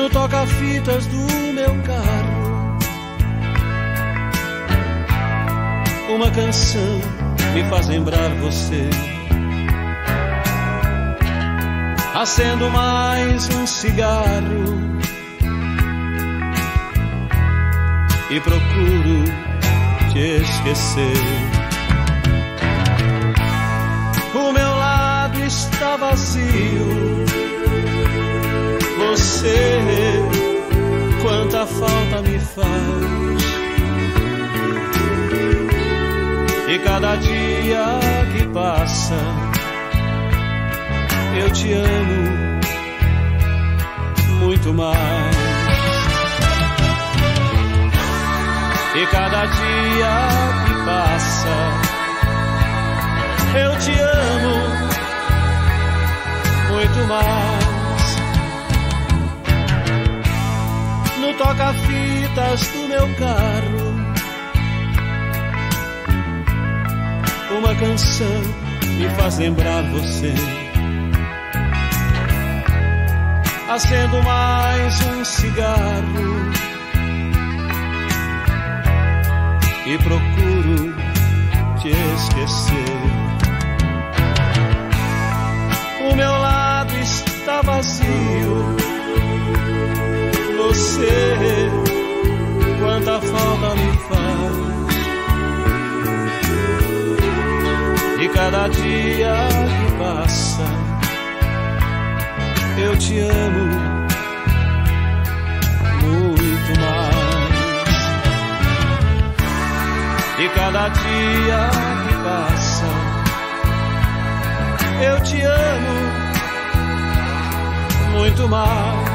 no toca-fitas do meu carro. Uma canção me faz lembrar você. Acendo mais um cigarro e procuro te esquecer. O meu lado está vazio. Você, quanta falta me faz. E cada dia que passa, eu te amo muito mais. E cada dia que passa, eu te amo muito mais. No toca-fitas do meu carro, uma canção me faz lembrar você. Acendo mais um cigarro e procuro te esquecer. O meu lado está vazio. Você, quanta falta me faz. E cada dia que passa, eu te amo muito mais. E cada dia que passa, eu te amo muito mais.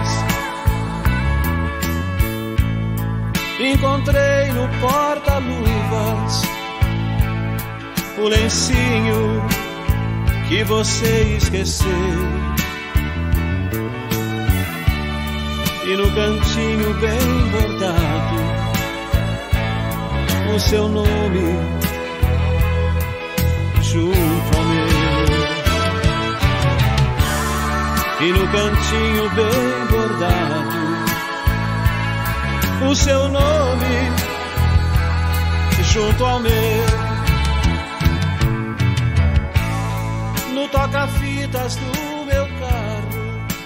Encontrei no porta-luvas o lencinho que você esqueceu. E no cantinho bem bordado, o seu nome junto ao meu. E no cantinho bem bordado, o seu nome junto ao meu. No toca-fitas do meu carro,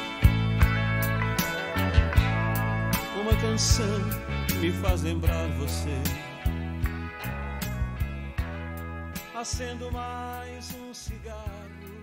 uma canção me faz lembrar você. Acendo mais um cigarro